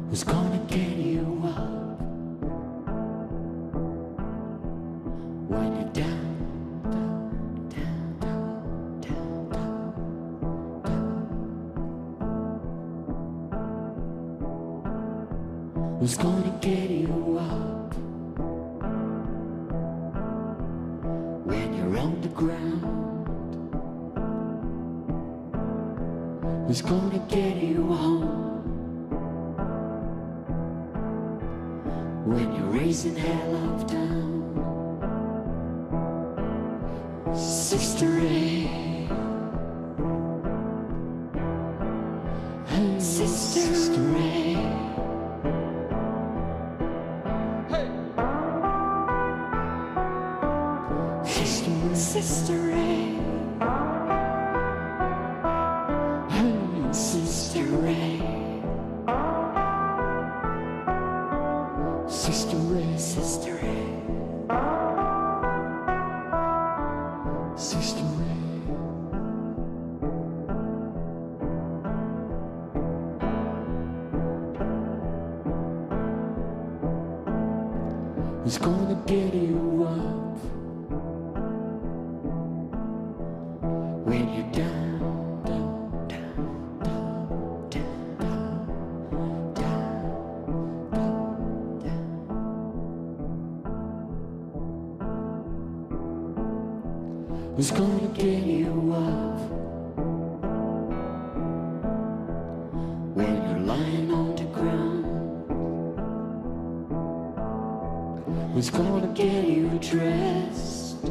Who's gonna get you up when you're down, down, down, down, down, down, down? Who's gonna get you up when you're on the ground? Who's gonna get you home when you're raising hell up down? Sister Ray, hey, Sister Ray, hey, Sister Ray, Sister Ray, hey, Sister Ray. Sister Ray, Sister Ray, Sister Ray. Who's gonna get you up when you're down, down, down, down, down, down, down, down? Who's gonna get you up when you're lying on the ground? Who's gonna get you dressed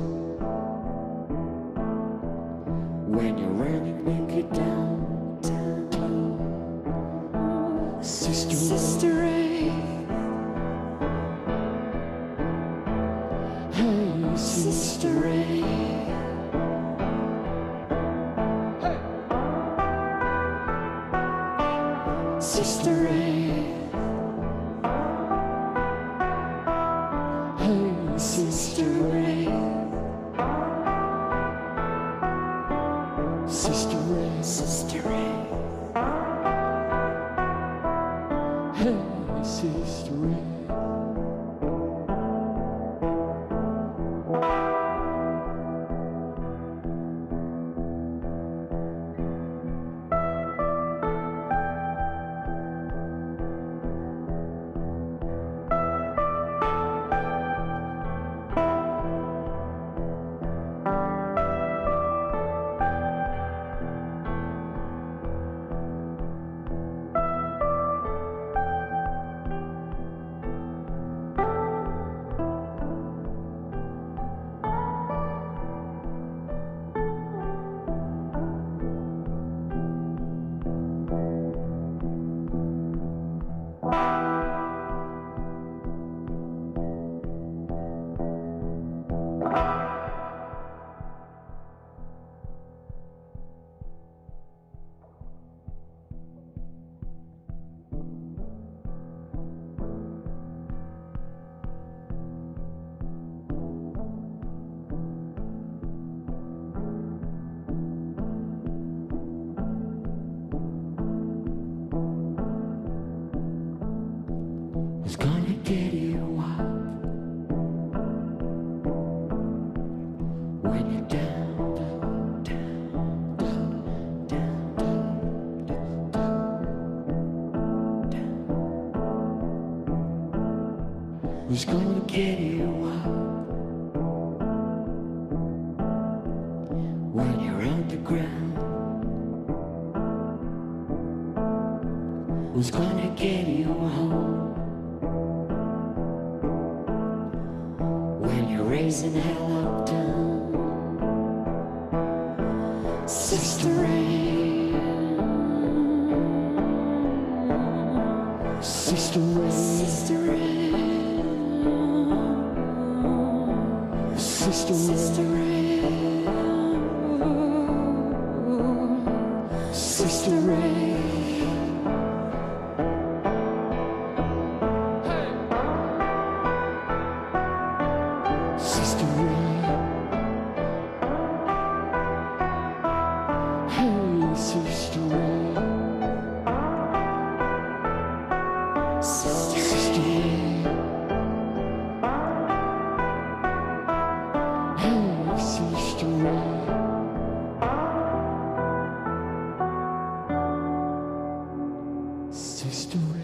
when you're running naked down, down, down? Sister Ray, hey, Sister Ray. Sister Ray, hey, Sister Ray, Sister Ray, Sister Ray, hey, Sister Ray. Who's gonna get you up when you're down, down, down, down, down, down, down? Who's gonna get you up when you're on the ground? Who's gonna get you home when you're raising hell up down? Sister Ray, Sister Ray, Sister Ray, Sister Ray, Sister Ray, Sister Ray. Sister Ray, hey, Sister Ray, Sister Ray. Hey, Sister Ray. Sister Ray.